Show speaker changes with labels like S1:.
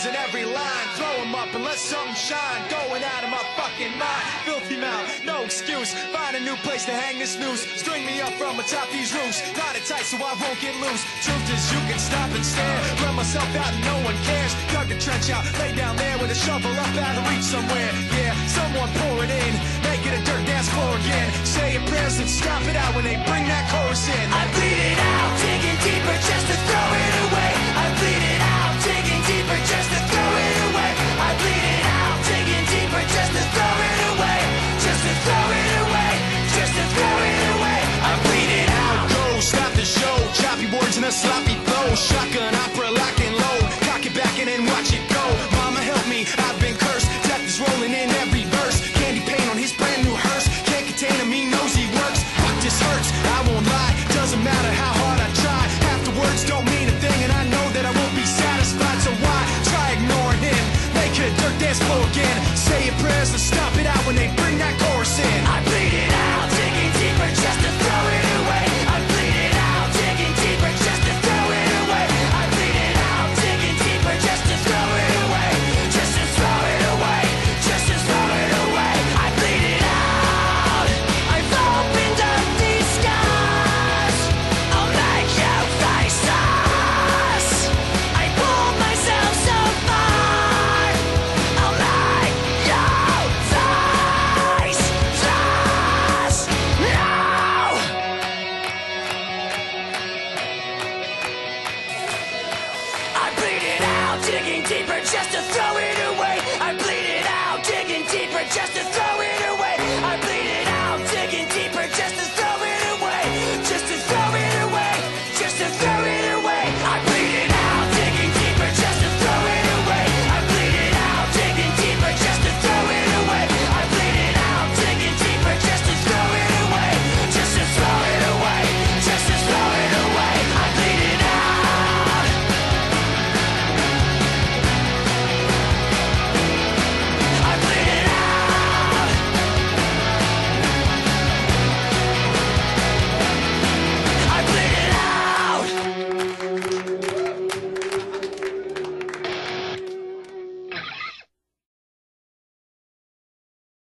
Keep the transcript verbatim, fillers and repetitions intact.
S1: in every line. Throw them up and let something shine. Going out of my fucking mind. Filthy mouth, no excuse. Find a new place to hang this noose. String me up from atop these roofs. Knot it tight so I won't get loose. Truth is you can stop and stare. Run myself out and no one cares. Dug the trench out, lay down there with a shovel up out of reach somewhere. Yeah, someone pour it in. Make it a dirt dance floor again. Say your prayers and stop it out when they bring that chorus in.
S2: I bleed it out, digging deeper just to throw it away. I bleed it out, digging deeper just to throw it away. I bleed it out, digging deeper just to throw it away. Just to throw it away, just to throw it away. I bleed it out.
S1: Go, stop the show. Choppy words and a sloppy flow. Shotgun opera, lock and load. Cock it back and then watch it go. Mama help me, I've been cursed. Death is rolling in every verse. Candy paint on his brand new hearse. Can't contain him, he knows he works. Fuck, this hurts, I won't lie. Doesn't matter how hard I try. Half the words don't mean a thing, and I know that I won't be satisfied. So why try ignoring him? Make it a dirt dance floor again. Say your prayers and stop it out when they bring that chorus in.
S2: I